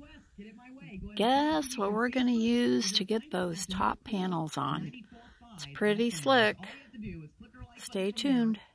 Guess what we're going to use to get those top panels on. It's pretty slick. Stay tuned.